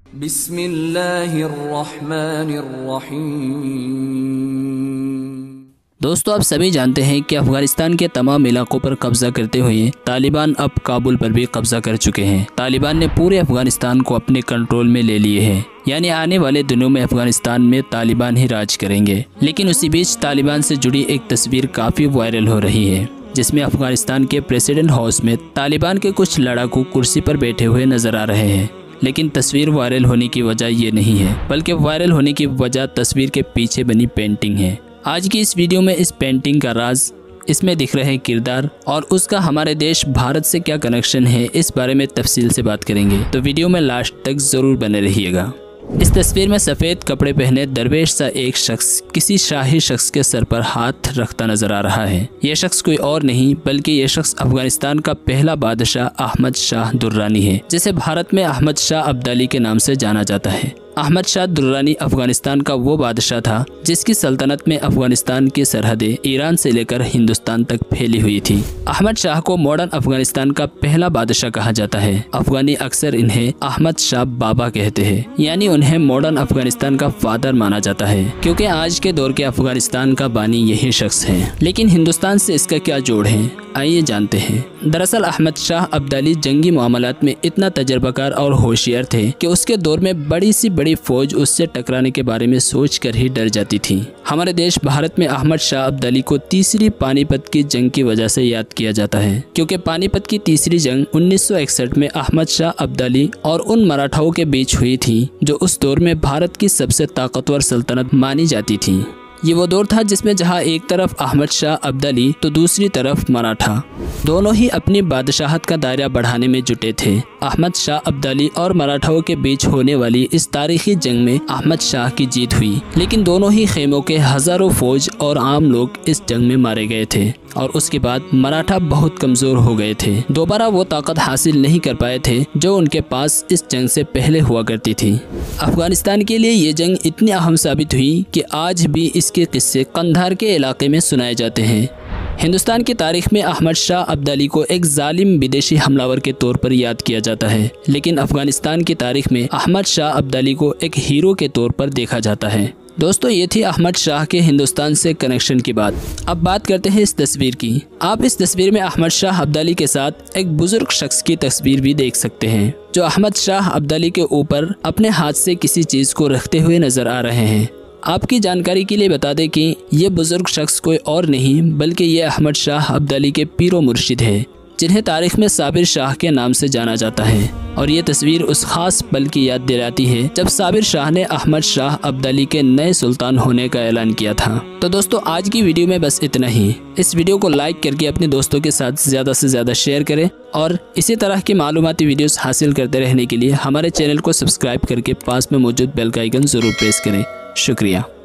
बिस्मिल्लाहिर्रहमानिर्रहीम। दोस्तों, आप सभी जानते हैं कि अफगानिस्तान के तमाम इलाकों पर कब्जा करते हुए तालिबान अब काबुल पर भी कब्जा कर चुके हैं। तालिबान ने पूरे अफगानिस्तान को अपने कंट्रोल में ले लिए हैं, यानी आने वाले दिनों में अफगानिस्तान में तालिबान ही राज करेंगे। लेकिन उसी बीच तालिबान से जुड़ी एक तस्वीर काफ़ी वायरल हो रही है, जिसमें अफगानिस्तान के प्रेसिडेंट हाउस में तालिबान के कुछ लड़ाकू कुर्सी पर बैठे हुए नजर आ रहे हैं। लेकिन तस्वीर वायरल होने की वजह ये नहीं है, बल्कि वायरल होने की वजह तस्वीर के पीछे बनी पेंटिंग है। आज की इस वीडियो में इस पेंटिंग का राज, इसमें दिख रहे किरदार और उसका हमारे देश भारत से क्या कनेक्शन है, इस बारे में तफसील से बात करेंगे। तो वीडियो में लास्ट तक जरूर बने रहिएगा। इस तस्वीर में सफ़ेद कपड़े पहने दरवेश सा एक शख्स किसी शाही शख्स के सर पर हाथ रखता नजर आ रहा है। यह शख्स कोई और नहीं बल्कि यह शख्स अफगानिस्तान का पहला बादशाह अहमद शाह दुर्रानी है, जिसे भारत में अहमद शाह अब्दाली के नाम से जाना जाता है। अहमद शाह दुर्रानी अफगानिस्तान का वो बादशाह था जिसकी सल्तनत में अफगानिस्तान की सरहदें ईरान से लेकर हिंदुस्तान तक फैली हुई थी। अहमद शाह को मॉडर्न अफगानिस्तान का पहला बादशाह कहा जाता है। अफगानी अक्सर इन्हें अहमद शाह बाबा कहते हैं, यानी उन्हें मॉडर्न अफगानिस्तान का फादर माना जाता है, क्योंकि आज के दौर के अफगानिस्तान का बानी यही शख्स है। लेकिन हिंदुस्तान से इसका क्या जोड़ है, आइए जानते हैं। दरअसल अहमद शाह अब्दाली जंगी मामलात में इतना तजर्बाकार और होशियार थे कि उसके दौर में बड़ी सी बड़ी फौज उससे टकराने के बारे में सोचकर ही डर जाती थी। हमारे देश भारत में अहमद शाह अब्दाली को तीसरी पानीपत की जंग की वजह से याद किया जाता है, क्योंकि पानीपत की तीसरी जंग 1961 में अहमद शाह अब्दाली और उन मराठाओं के बीच हुई थी जो उस दौर में भारत की सबसे ताकतवर सल्तनत मानी जाती थी। ये वो दौर था जिसमें जहां एक तरफ अहमद शाह अब्दाली तो दूसरी तरफ मराठा, दोनों ही अपनी बादशाहत का दायरा बढ़ाने में जुटे थे। अहमद शाह अब्दाली और मराठाओं के बीच होने वाली इस तारीखी जंग में अहमद शाह की जीत हुई, लेकिन दोनों ही खेमों के हजारों फौज और आम लोग इस जंग में मारे गए थे और उसके बाद मराठा बहुत कमजोर हो गए थे। दोबारा वो ताकत हासिल नहीं कर पाए थे जो उनके पास इस जंग से पहले हुआ करती थी। अफगानिस्तान के लिए ये जंग इतनी अहम साबित हुई कि आज भी इसके किस्से कंधार के इलाके में सुनाए जाते हैं। हिंदुस्तान की तारीख में अहमद शाह अब्दाली को एक जालिम विदेशी हमलावर के तौर पर याद किया जाता है, लेकिन अफगानिस्तान की तारीख में अहमद शाह अब्दाली को एक हीरो के तौर पर देखा जाता है। दोस्तों, ये थी अहमद शाह के हिंदुस्तान से कनेक्शन की बात। अब बात करते हैं इस तस्वीर की। आप इस तस्वीर में अहमद शाह अब्दाली के साथ एक बुजुर्ग शख्स की तस्वीर भी देख सकते हैं, जो अहमद शाह अब्दाली के ऊपर अपने हाथ से किसी चीज को रखते हुए नजर आ रहे हैं। आपकी जानकारी के लिए बता दें कि ये बुजुर्ग शख्स कोई और नहीं बल्कि ये अहमद शाह अब्दाली के पीरो मुर्शिद है, जिन्हें तारीख में साबिर शाह के नाम से जाना जाता है। और ये तस्वीर उस खास पल की याद दिलाती है जब साबिर शाह ने अहमद शाह अब्दाली के नए सुल्तान होने का ऐलान किया था। तो दोस्तों, आज की वीडियो में बस इतना ही। इस वीडियो को लाइक करके अपने दोस्तों के साथ ज़्यादा से ज़्यादा शेयर करें और इसी तरह की मालूमाती वीडियोस हासिल करते रहने के लिए हमारे चैनल को सब्सक्राइब करके पास में मौजूद बेल का आइकन ज़रूर प्रेस करें। शुक्रिया।